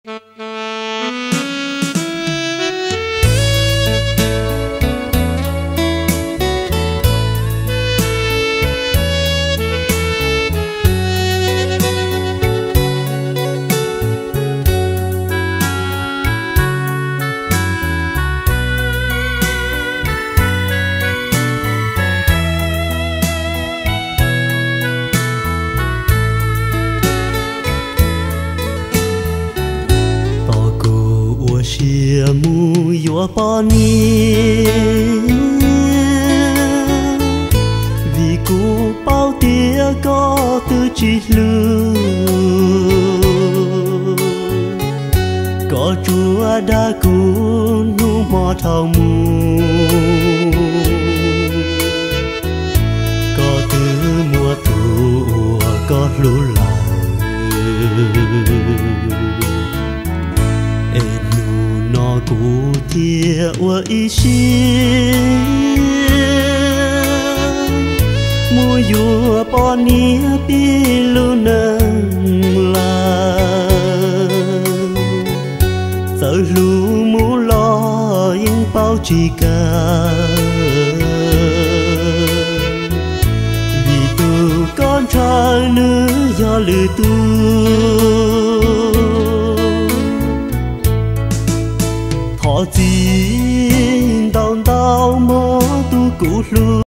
chia mu yo pa ni vì cô bao tia có từ chỉ lư có chúa đã cứu nu mò thầu mu có từ mùa thu có lũ lại nó cũ tia ua ý xin mua dùa bỏ nia pi lu nâng la sợ lu mu lo yên bao chỉ cả vì tu con trai nữ do lư tu thọ gì